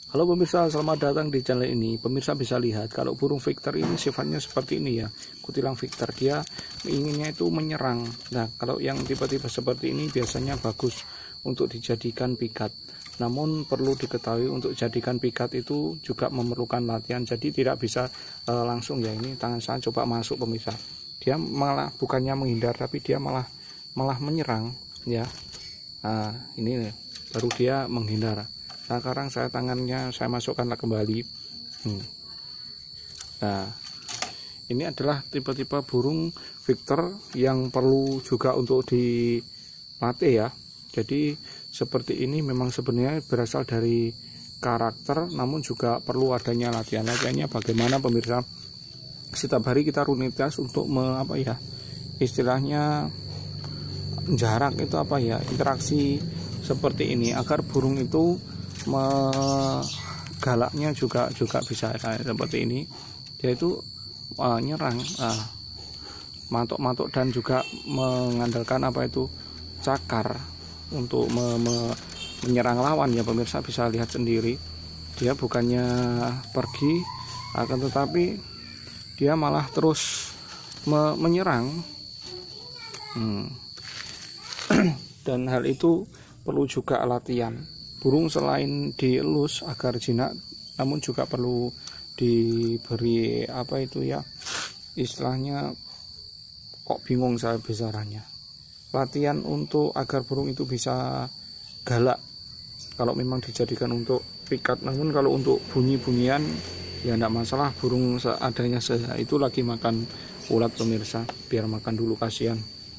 Halo pemirsa, selamat datang di channel ini. Pemirsa bisa lihat kalau burung Victor ini sifatnya seperti ini ya. Kutilang Victor, dia inginnya itu menyerang. Nah, kalau yang tipe-tipe seperti ini biasanya bagus untuk dijadikan pikat. Namun perlu diketahui untuk jadikan pikat itu juga memerlukan latihan. Jadi tidak bisa langsung ya. Ini tangan saya coba masuk pemirsa. Dia malah bukannya menghindar tapi dia malah menyerang ya. Nah, ini baru dia menghindar. Nah, sekarang tangannya saya masukkan kembali. Nah, ini adalah tipe-tipe burung Victor yang perlu juga untuk dilatih ya. Jadi seperti ini memang sebenarnya berasal dari karakter, namun juga perlu adanya latihan. Latihannya bagaimana pemirsa? Setiap hari kita rutinitas untuk istilahnya jarak itu interaksi seperti ini agar burung itu galaknya juga bisa seperti ini, yaitu nyerang, matok-matok dan juga mengandalkan cakar untuk menyerang lawan ya pemirsa. Bisa lihat sendiri, dia bukannya pergi, akan tetapi dia malah terus menyerang. Dan hal itu perlu juga latihan. Burung selain dielus agar jinak, namun juga perlu diberi istilahnya, kok bingung saya besarannya. Latihan untuk agar burung itu bisa galak kalau memang dijadikan untuk pikat. Namun kalau untuk bunyi-bunyian ya enggak masalah, burung seadanya saja. Itu lagi makan ulat pemirsa, biar makan dulu, kasihan.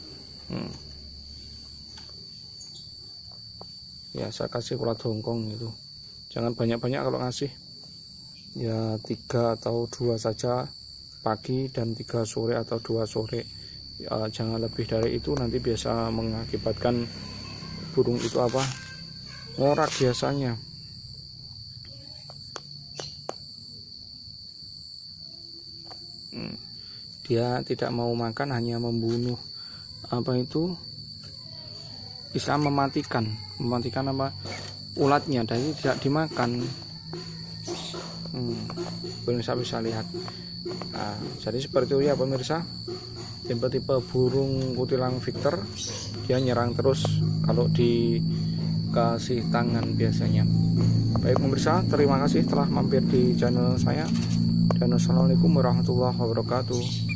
Ya, saya kasih ulat Hongkong itu. Jangan banyak-banyak kalau ngasih. Ya 3 atau 2 saja pagi dan 3 sore atau 2 sore. Ya, jangan lebih dari itu, nanti biasa mengakibatkan burung itu ngorak biasanya. Dia tidak mau makan, hanya membunuh bisa mematikan ulatnya, jadi tidak dimakan. Pemirsa bisa lihat. Nah, jadi seperti itu ya pemirsa, tipe-tipe burung kutilang Victor, dia nyerang terus kalau dikasih tangan biasanya. Baik pemirsa, terima kasih telah mampir di channel saya, dan assalamualaikum warahmatullahi wabarakatuh.